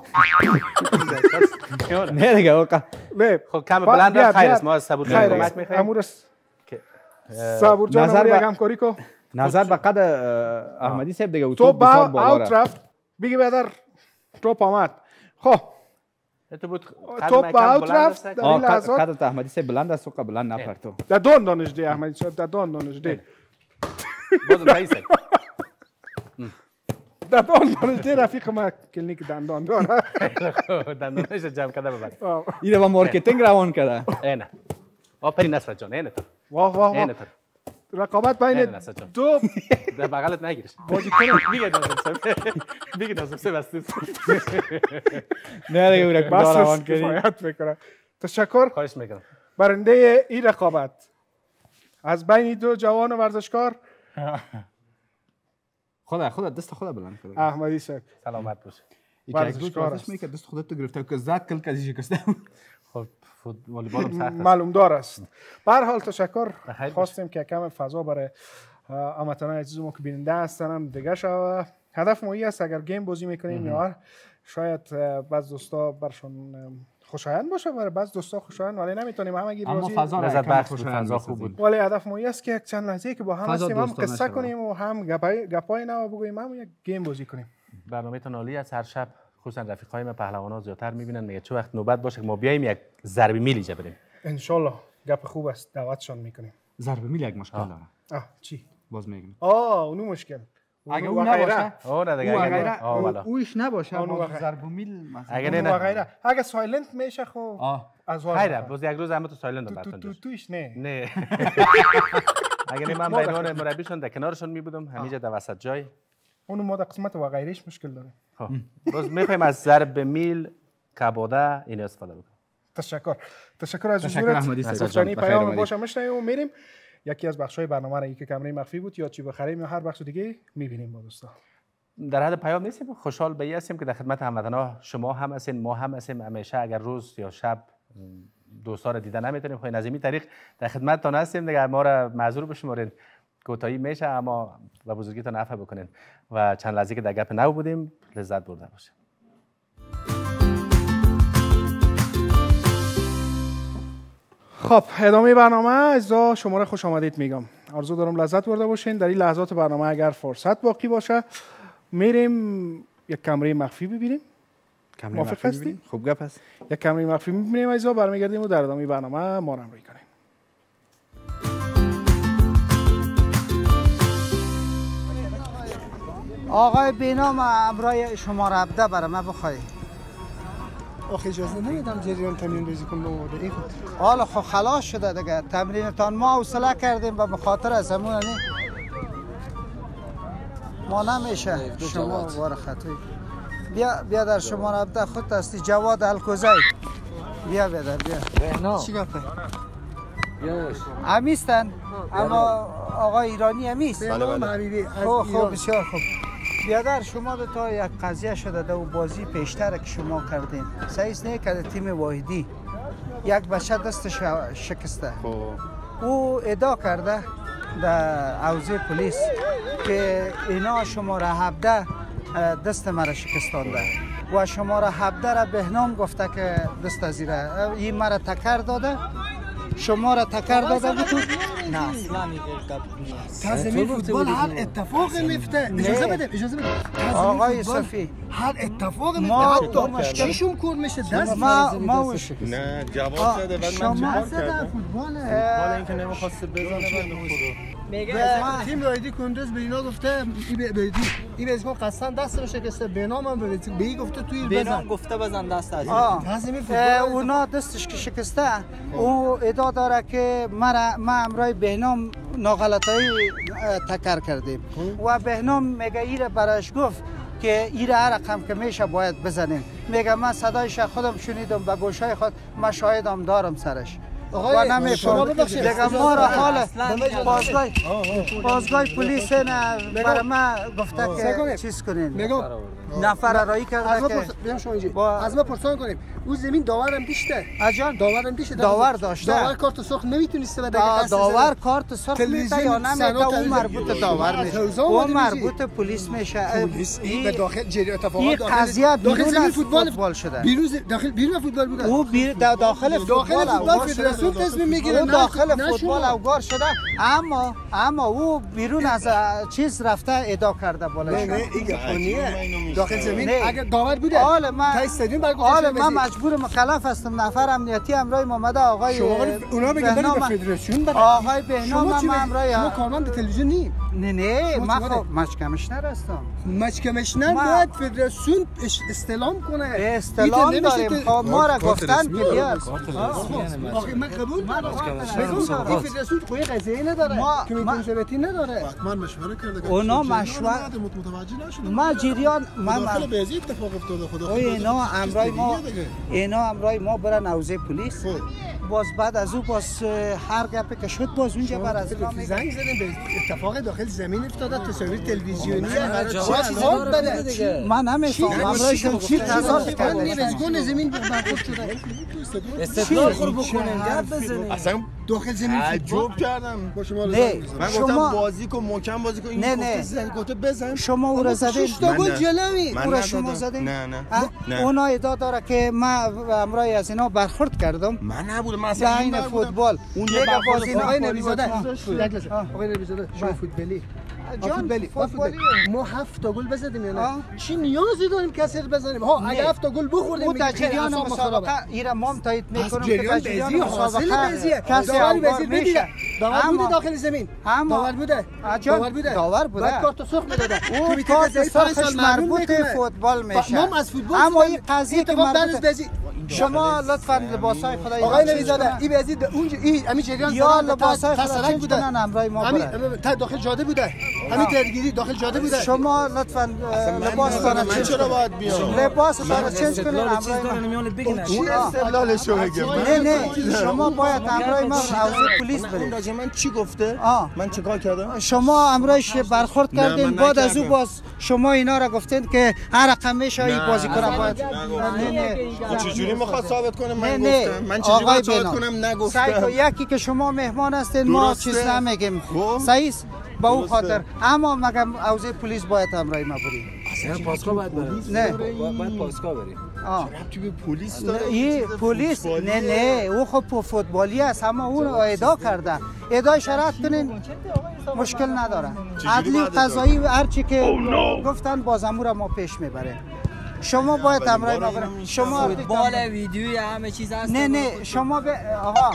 نه دیگه واقعا نه خب کم بلند خیر است. ما از صبور جان کمک میخوایم. امورس صبور جان امور یک همکاری کو. نظر به قد احمدی صاحب دیگه تو با اوت رفت بگی بدر توپ آمد. خب تو بود توپ با اوت رفت در این لحظات قد احمدی صاحب بلند است و بلند نپرد تو در دون دانشده احمدی صاحب در دون دانشده باز رئیس در دون دانشده رفیق ما کلینیک دندان داره دندانش جمع کرده ببر اینو با مارکتینگ روان کرده. اینه آفرین نصرت جان اینه تو واه واه واه رقابت بین دو در بغلت نگیرش بازی کنم میگه نازم صاحب میگه نازم صاحب است نه دیگه رقابت روان کردی. کفایت میکنه. تشکر خواهش میکنم. برنده این رقابت از بین دو جوان ورزشکار خدا خدا دست خدا بلند کنه. احمدی صاحب سلامت باشه. ورزشکار است. میگه دست خودت تو گرفته که زد کل کسی شکسته. خب والیبال هم سخت است. معلوم دار است. به هر حال تشکر. خواستیم که کم فضا برای هموطنان عزیز ما که بیننده هستن دیگه شوه. هدف ما است اگر گیم بازی میکنیم یا شاید بعض دوستا برشون خوشایند باشه، برای بعض دوستا خوشایند ولی نمیتونیم همگی بازی اما فضا لذت بخش بود، فضا خوب بود. ولی هدف ما است که یک چند لحظه که با هم هستیم هم قصه کنیم و هم گپای گپای نو بگوییم، هم یک گیم بازی کنیم. برنامه‌تون عالی است. هر شب خصوصا رفیقای ما پهلوانا زیادتر میبینن میگه چه وقت نوبت باشه که ما بیایم یک ضرب میل ایجا بریم. ان شاء الله گپ خوب است، دعوتشان میکنیم. ضرب میل یک مشکل داره. آه چی؟ باز میگم. آه اونو مشکل. اگه اون نباشه او نه دیگه اگه اوش نباشه ضرب میل مثلا اگه نه غیره اگه سایلنت میشه خب از خیره باز یک روز هم تو سایلنت براتون تو توش نه نه اگه من بینان مربیشون در کنارشون می بودم همینجا در وسط جای اونو ما در قسمت و غیرش مشکل داره. خب باز میفهم از ضرب میل کباده این استفاده بکنم. تشکر تشکر از حضورت. گفتنی پیام باشه مشنیم و میریم. یکی از بخش‌های برنامه را که کمره مخفی بود یا چی بخریم یا هر بخش دیگه می‌بینیم با دوستا. در حد پیام نیستیم، خوشحال به این هستیم که در خدمت هموطنان شما هم هستین، ما هم هستیم. همیشه اگر روز یا شب دوستا رو دیده نمیتونیم، خب نظمی طریق در خدمتتون هستیم دیگه. ما را معذور بشمارین، کوتاهی میشه اما به بزرگیتون عفو بکنین و چند لحظه که در گپ نو بودیم لذت برده باشه. خب ادامه برنامه از شما را خوش آمدید میگم. آرزو دارم لذت برده باشین. در این لحظات برنامه اگر فرصت باقی باشه میریم یک کمره مخفی ببینیم. کمره مخفی ببینیم. خوب گپ است. یک کمره مخفی میبینیم ایزا برمیگردیم و در ادامه برنامه ما را همراهی کنیم. آقای بینام امرای شماره هفده برای من بخوای. آخه اجازه نمیدم جریان تمرین ریزی کنم به این خود. حالا خب خلاص شده دیگه تمرینتان ما حوصله کردیم و به خاطر از همون ما نمیشه شما بار خطایی بیا بیا در شماره هفده خود هستی جواد الکوزی. بیا بیا در بیا. چی گفته؟ امیستن اما آقای ایرانی امیست. بله بله. خوب خوب بسیار خوب. بیادر شما دو تا یک قضیه شده دو بازی پیشتر که شما کردین سعیس نه که تیم واحدی یک بچه دستش شکسته او ادعا کرده در حوزه پلیس که اینا شماره هفده دست مرا شکستانده و شماره هفده را بهنام گفته که دست از این مرا تکر داده شما را تکر داده بود؟ نه اصلا تازمی فوتبال هر اتفاق میفته. اجازه بده اجازه بده آقای صفی هر اتفاق میفته. حتی چیشون کور میشه دست ما ما نه جواب شده بعد من چیکار کردم؟ فوتبال فوتبال اینکه نمیخواسته بزنه بنده خدا. میگه تیم رایدی کندوز به اینا گفته ای به بدی ای به اسم قسم دست رو شکسته به نام هم به بی گفته توی بزن به نام گفته بزن دست از تازمی فوتبال اونا دستش که شکسته او ادعا داره که مرا ما امرای بهنام ناغلطایی تکر کردیم و بهنام میگه ایره براش گفت که ایره هر رقم که میشه باید بزنیم. میگه من صدایش خودم شنیدم به گوشای خود من شاهدم دارم سرش و نمیفهم دیگه ما را حال بازگاه بازگاه پلیس نه برای ما گفته که چیز کنین میگم نفر رایی کرده که بیام شما اینجا از ما پرسان کنیم او زمین داورم دیشته اجان داورم دیشته داور داشته داور کارت سرخ نمیتونسته بده داور کارت سرخ میده یا نمیده اون مربوط داور میشه اون مربوط پلیس میشه پلیس این به داخل جری اتفاقات این قضیه بیرون از فوتبال شده بیرون داخل بیرون فوتبال بوده او داخل فوتبال فدراسیون تصمیم میگیره او داخل فوتبال اوگار شده اما اما او بیرون از چیز رفته ادعا کرده بالای نه نه این قانونیه داخل زمین اگر داور بوده حالا من تا استادیوم برگزار حالا من مجبور مکلف هستم نفر امنیتی امرای محمد آقای شما اونا میگن به فدراسیون بده آقای بهنام هم امرای شما کارمند تلویزیون نی نه نه من خب مچ کمیشنر هستم مچ کمیشنر باید فدراسیون استلام کنه استلام داریم خب ما را گفتن که بیاد آخه من قبول ندارم این فدراسیون قوی قضایی نداره کمیته ثبتی نداره من مشوره کرده اونا مشوره متوجه نشدم ما جریان من داخل به اتفاق افتاده خدا اینا امرای ما اینا امرای ما برن حوزه پلیس باز بعد از او باز هر گپی که شد باز اونجا بر از ما زنگ زدیم به اتفاق داخل زمین افتاده تصاویر تلویزیونی چه بده من نمیفهمم امرایشون چی تضاد کرده بزگون زمین برخورد شده استدلال خور بکنین گپ بزنین اصلا داخل زمین تعجب کردم با شما نه من گفتم بازی کن محکم بازی کن نه نه گفته بزن شما او را زدین تا گل جلوی او را شما زدین نه نه اونا ادعا داره که من امرای از اینا برخورد کردم من نبودم من اصلا این فوتبال اون یه بازی آقای نویزاده آقای نویزاده شما فوتبالی فوتبالی فوتبالی ما هفت تا گل بزدیم یا نه چی نیازی داریم کسی بزنیم ها اگه هفت تا گل بخوردیم در جریان مسابقه ایرا مام تایید میکنم که در جریان مسابقه کسی داور میشه داور بوده داخل زمین داور بوده داور بوده داور بوده بعد کارت سرخ میداده اون کارت سرخش مربوط فوتبال میشه ما از فوتبال اما این قضیه که مربوط شما لطفا لباسای خدای آقای نویزاده این بازی اونجا این همین جریان یا لباسای خدای بوده امرای ما همین تا داخل جاده بوده همین درگیری داخل جاده بوده شما لطفا لباس دارن من چرا باید بیام لباس دارن چنج کنین امرای بگین چی استدلالش رو بگم نه نه شما باید امرای ما حوزه پلیس برید راجع من چی گفته من چیکار کردم شما امرایش برخورد کردین بعد از او باز شما اینا را گفتین که هر رقم میشه این بازیکن باید نه نه چجوری میخواد ثابت کنه من گفتم من چجوری باید ثابت کنم نگفتم یکی که شما مهمان هستین ما چیز نمیگیم صحیح با اون خاطر اما مگم حوزه پلیس باید امرای ما بریم اصلا پاسکا باید بریم نه باید پاسکا بریم آه تو به پلیس داره این پلیس نه نه او خب فوتبالی است اما اون ادعا کرده ادعای شرط کنین مشکل نداره عدلی قضایی هر چی که گفتن بازمو ما پیش میبره شما باید امرای ما بریم شما فوتبال ویدیوی همه چیز هست نه نه شما به آقا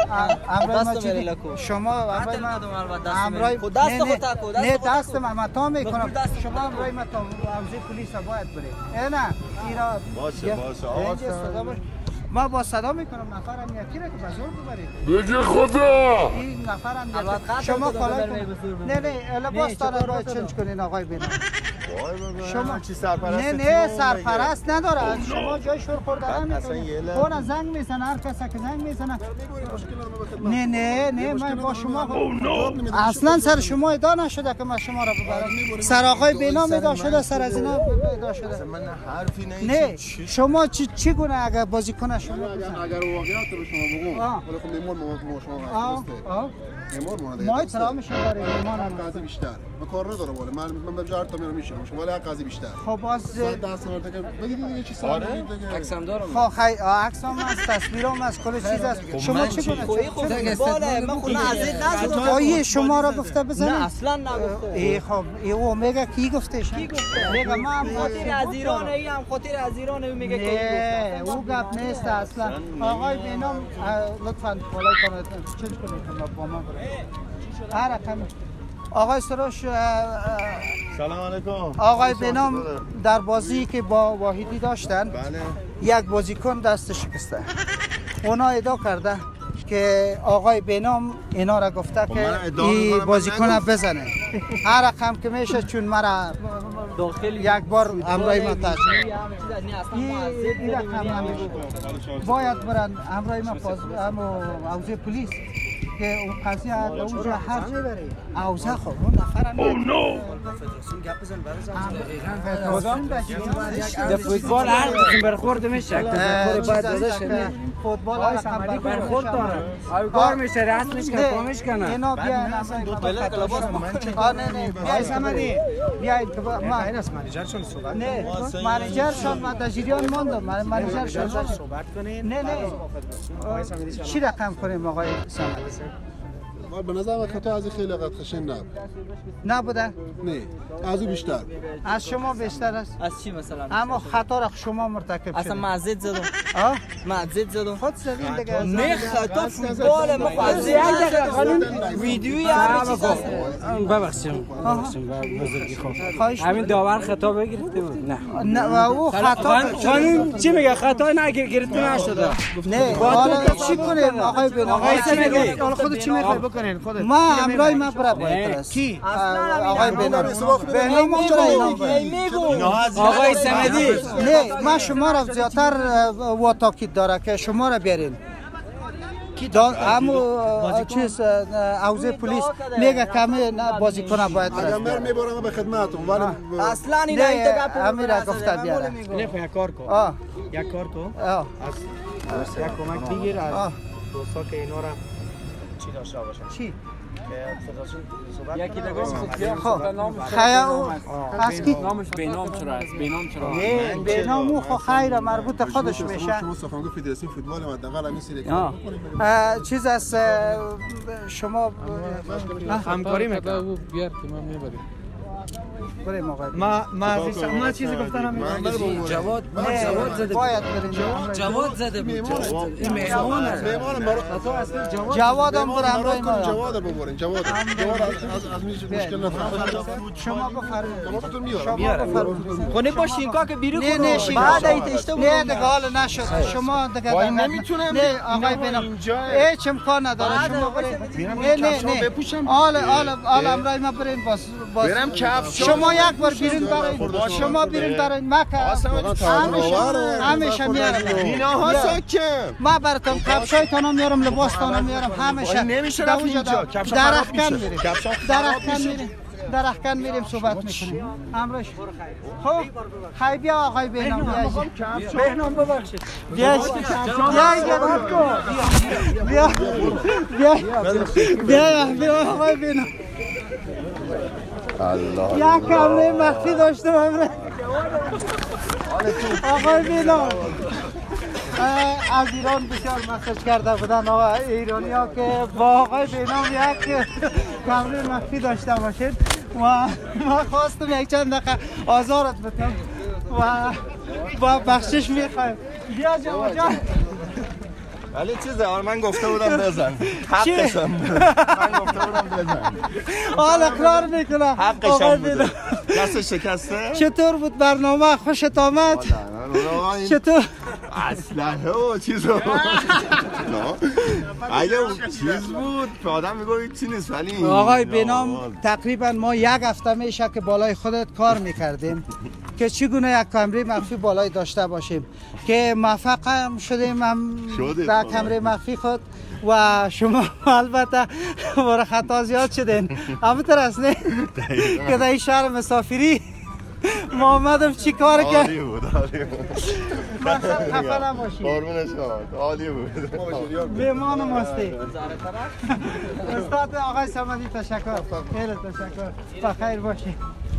امرای ما چی شما امرای ما امرای دست خود تکو نه دست ما ما تا میکنم شما امرای ما تا حوزه پلیس باید بریم نه اینا باشه باشه آقا ما با صدا میکنم نفر امنیتی را که بزرگ ببرید بگی خدا این نفر امنیتی شما کالای نه نه لباس داره باید چنج کنین آقای بینام شما چی سرپرست؟ نه نه سرپرست نداره. از شما جای شور خوردن میکنید. اون زنگ میزنه، هر کسی که زنگ میزنه. نه نه نه من با شما اصلا سر شما ادعا نشده که من شما را ببرم. سر آقای بینام ادعا شده، سر از اینا ادعا شده. من حرفی نه شما چی چی گونه اگر بازیکن شما اگر واقعیت رو شما بگم ولی خب نمور ما شما هست نمور ما ما احترامش داریم. ایمان هم قضیه بیشتر من کار نداره ولی من من به جهت میرم میشم شما ولی قضیه بیشتر. خب باز دست نورده که بگید دیگه چی سوال دیگه عکسم دارم. خب خی عکس هم هست، تصویرم هست، کل چیز هست. شما چی گونه بالا من خود از این نشد. آیه شما را گفته بزنید. نه اصلا نگفته. ای خب او میگه کی گفتش؟ کی گفته؟ میگه من خاطر از ایران ای هم خاطر از ایران میگه کی نه او گپ نیست اصلا. آقای بینام لطفاً بالای کنید چنج کنید که با ما برید. هر رقم آقای سروش سلام علیکم. آقای بینام در بازی که با واحدی داشتن بله یک بازیکن دست شکسته. اونا ادعا کرده که آقای بینام اینا را گفته که این بازیکن بزنه. هر رقم که میشه چون مرا داخل یک بار امرای ما تاش این رقم نمیشه. باید برن امرای ما پاس امو حوزه پلیس که اون قضیه اونجا هر جای بره اوزه خب اون نفر او نو در فوتبال هر قسم برخورد میشه. برخورد باید داده شه. فوتبال هر رقم برخورد داره. آی کار میشه رسمش کنه پامش کنه. اینا بیا آ نه نه بیا سمدی بیاید که ما این است منیجرشون صحبت نه منیجرشون ما در جریان ماندم منیجرشون صحبت کنین. نه نه چی رقم کنیم آقای سمدی؟ به نظر خطا از خیلی قد خشن نبود. نبوده؟ نه از او بیشتر. از شما بیشتر است. از چی مثلا؟ اما خطا را شما مرتکب شدید. اصلا من زد زدم. ها؟ من زد زدم. خود زدین دیگه. نه خطا فوتبال ما از یک دقیقه قانون ویدیویی همه چیز است. ببخشید ببخشید بزرگی خب همین داور خطا بگرفته بود. نه نه و او خطا قانون چی میگه خطا نگرفته نشده. نه حالا چی کنیم آقای بینام؟ آقای سمدی حالا خودت چی میخوای بکنین خودت؟ ما امرای ما برای باید است. کی؟ آقای بینام. بینام میگو آقای سمدی نه ما شما را زیادتر و تاکید داره که شما را بیارین. همو چیز حوزه پلیس میگه کمی بازیکن باید اگر من میبرم به خدمتتون ولی اصلا این ایده گپ امیر گفته بیاره. نه یک کار کن. آه یک کار کن. آه از یک کمک بگیر از دوستا که اینا را چی داشته باشن. چی؟ یکی دیگه خب خیر او از کی نامش بینام چرا است بینام چرا نه بینام او خو خیر مربوط خودش میشه. شما سخنگوی فدراسیون فوتبال حداقل همین سری چیز از شما همکاری میکنه. او بیار که ما میبریم بریم آقای ما ما ما چیزی گفتم جواد جواد زده باید بریم جواد زده بود این مهمانه جواد هم بر امرای ما جواد ببرین جواد جواد از از مشکل نفر شما بفرمایید خودتون میارم کنه با شینکا که بیرون نه نه شینکا بعد ایت اشتباه نه دیگه حال نشد شما دیگه وای نمیتونم نه آقای بینام هیچ امکان نداره شما برید نه نه نه حال حال حال امرای ما برین باز برم کفش شما یک بار بیرون برین شما بیرون برین ما که همیشه میارم ایناها ساکم ما براتون کفشایتون میارم لباستون میارم همیشه نمیشه رفت اینجا کفش خراب میشه درختن میریم درختن میریم صحبت میکنیم امروز خب خیلی بیا آقای بینام بیا بهنام ببخشید بیا بیا بیا بیا بیا آقای بینام الله یک کمره مخفی داشتم امروز آقای بینام از ایران بسیار مسیج کرده بودن آقا ایرانی ها که با آقای بینام یک کمره مخفی داشته باشید و ما خواستم یک چند دقیقه آزارت بتم و با بخشش میخوایم بیا جواد جان ولی چیزه آره من گفته بودم بزن حقشم من گفته بودم بزن حال اقرار میکنه حقشم بوده دست شکسته چطور بود برنامه خوشت آمد چطور اسلحه و چیز و اگه چیز بود به آدم میگوید چی نیست ولی آقای بنام تقریبا ما یک هفته میشه که بالای خودت کار میکردیم که چگونه یک کمره مخفی بالای داشته باشیم که موفق هم شدیم هم در کمره مخفی خود و شما البته برای خطا زیاد شدین همینطور است نه که در این شهر مسافری ما آمدم چی کار کرد عالی بود عالی بود مقصد خفه نباشید قربون شما عالی بود بیمان ماستی استاد آقای صمدی تشکر خیلی تشکر بخیر باشید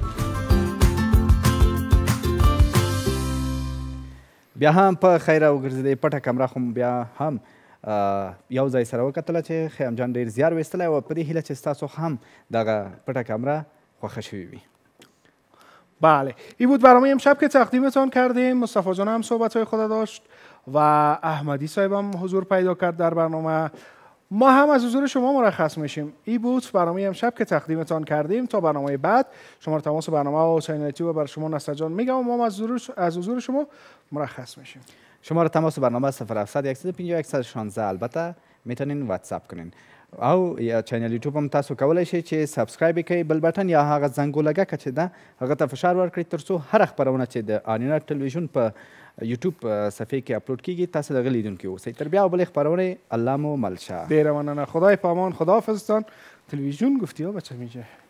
بیا هم په خیره وګرځېدې پټه کمره خو بیا هم یو ځای سره وکتله چې خیام جان ډېر زیار ویستلی او په دې هیله چې ستاسو هم دغه پټه کمره خوښه شوې وي. بله این بود برنامه امشب که تقدیمتان کردیم. مصطفی جان هم صحبت‌های خود داشت و احمدی صاحب هم حضور پیدا کرد در برنامه. ما هم از حضور شما مرخص میشیم. این بود برنامه امشب که تقدیمتان کردیم. تا برنامه بعد شماره تماس برنامه و چنل یوتیوب برای شما نصر جان میگم و ما از حضور از حضور شما مرخص میشیم. شماره تماس برنامه صفر هفتصد صد و پنجاه و یک صد و شانزده البته میتونین واتساپ کنین او یا چینل یوټیوب هم تاسو کولی شئ چې سبسکرایب کړئ بل بټن یا هغه زنګولګه چې ده هغه ته فشار ورکړئ ترڅو هر خبرونه چې د آریانا ټلویزیون په یوټیوب صفحه کې اپلوډ کیږي تاسو دغه لیدونکي اوسئ. تر بیا بلې خبرونه الله مو مل شه. ډېره مننه. خدای پامان. خداحافظتان. تلویزیون گفتی ها بچه میشه